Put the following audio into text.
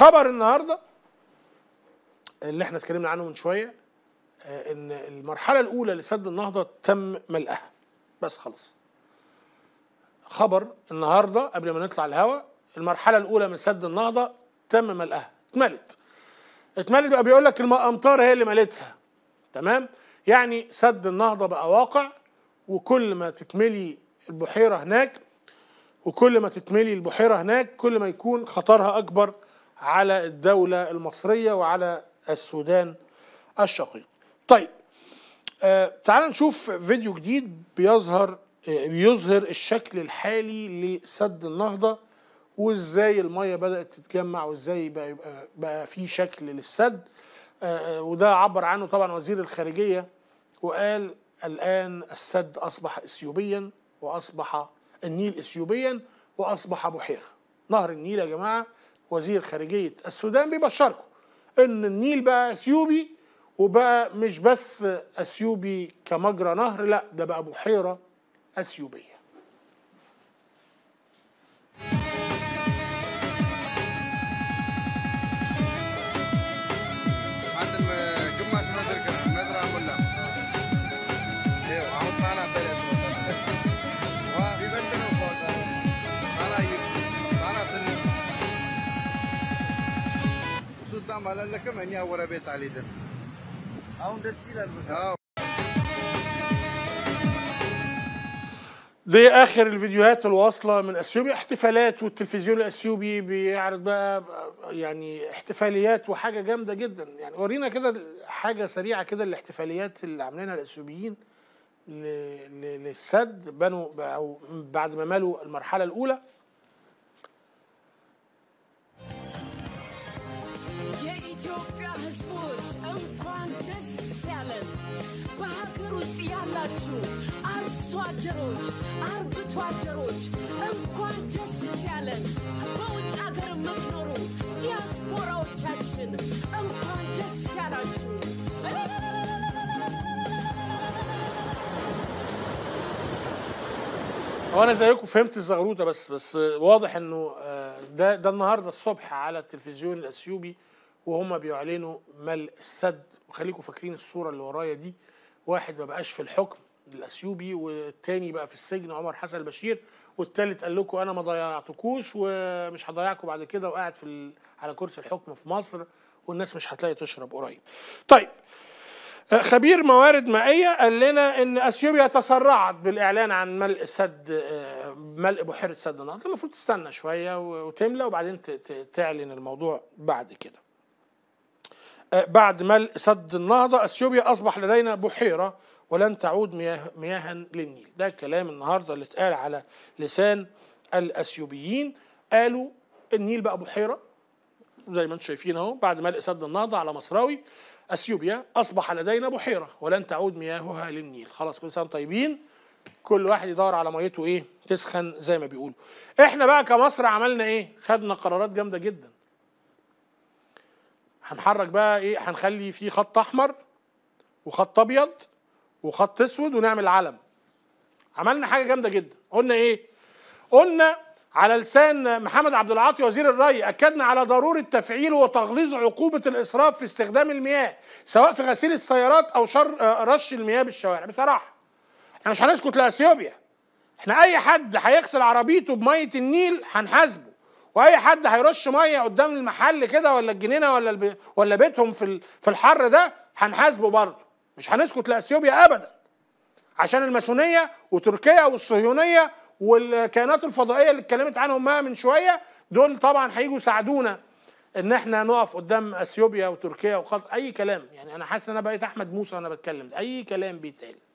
خبر النهارده اللي احنا اتكلمنا عنه من شويه، ان المرحله الاولى لسد النهضه تم ملئها، بس خلاص. خبر النهارده قبل ما نطلع الهواء، المرحله الاولى من سد النهضه تم ملئها، اتملت بقى. بيقول لك الامطار هي اللي ملتها، تمام؟ يعني سد النهضه بقى واقع، وكل ما تتملي البحيره هناك كل ما يكون خطرها اكبر على الدوله المصريه وعلى السودان الشقيق. طيب، تعال نشوف فيديو جديد بيظهر الشكل الحالي لسد النهضه، وازاي الميه بدات تتجمع، وازاي بقى في شكل للسد. وده عبر عنه طبعا وزير الخارجيه، وقال الان السد اصبح اثيوبيا، واصبح النيل اثيوبيا، واصبح بحيره. نهر النيل يا جماعه، وزير خارجيه السودان بيبشركم ان النيل بقى اثيوبي، وبقى مش بس اثيوبي كمجرى نهر، لا ده بقى بحيره اثيوبيه. لكم اني اورا بيت علي ده دي اخر الفيديوهات الواصله من اثيوبيا، احتفالات، والتلفزيون الاثيوبي بيعرض بقى يعني احتفاليات وحاجه جامده جدا. يعني ورينا كده حاجه سريعه كده الاحتفاليات اللي عاملينها الاثيوبيين للسد، بنوا او بعد ما ملوا المرحله الاولى. የኢትዮጵያ ሕዝቦች እንኳን ደስ ያለን። በሀገር ውስጥ ያላችሁ አርሶ አደሮች፣ አርብቶ አደሮች እንኳን ደስ ያለን። በውጭ ሀገር የምትኖሩ ዲያስፖራዎቻችን እንኳን ደስ ያላችሁ። وانا زيكم فهمت الزغروطه، بس واضح انه ده النهارده الصبح على التلفزيون الاثيوبي وهم بيعلنوا ملء السد. وخليكم فاكرين الصوره اللي ورايا دي، واحد ما بقاش في الحكم الاثيوبي، والتاني بقى في السجن، عمر حسن البشير، والتالت قال لكم انا ما ضيعتكوش ومش هضيعكم بعد كده، وقاعد على كرسي الحكم في مصر، والناس مش هتلاقي تشرب قريب. طيب، خبير موارد مائية قال لنا ان اثيوبيا تسرعت بالاعلان عن ملء بحيرة سد النهضة. المفروض تستنى شوية وتملى، وبعدين تعلن الموضوع بعد كده. بعد ملء سد النهضة اثيوبيا اصبح لدينا بحيرة ولن تعود مياها للنيل. ده كلام النهارده اللي اتقال على لسان الاثيوبيين. قالوا النيل بقى بحيرة زي ما انتم شايفين اهو، بعد ملء سد النهضة على مصراوي اثيوبيا اصبح لدينا بحيره ولن تعود مياهها للنيل. خلاص، كل سنه طيبين، كل واحد يدور على ميته ايه تسخن زي ما بيقولوا. احنا بقى كمصر عملنا ايه؟ خدنا قرارات جامده جدا. هنحرك بقى ايه؟ هنخلي فيه خط احمر وخط ابيض وخط اسود ونعمل علم. عملنا حاجه جامده جدا. قلنا ايه؟ قلنا على لسان محمد عبد العاطي وزير الري، أكدنا على ضرورة تفعيل وتغليظ عقوبة الإسراف في استخدام المياه، سواء في غسيل السيارات أو رش المياه بالشوارع. بصراحة احنا مش هنسكت لأثيوبيا. احنا أي حد هيغسل عربيته بمية النيل هنحاسبه، وأي حد هيرش مية قدام المحل كده ولا الجنينة ولا بيتهم في الحر ده هنحاسبه برضه. مش هنسكت لأثيوبيا أبدا، عشان الماسونية وتركيا والصهيونية والكائنات الفضائيه اللي اتكلمت عنهم ما من شويه، دول طبعا هيجوا يساعدونا ان احنا نقف قدام اثيوبيا وتركيا اي كلام. يعني انا حاسس ان انا بقيت احمد موسى وانا بتكلم، اي كلام بيتقال.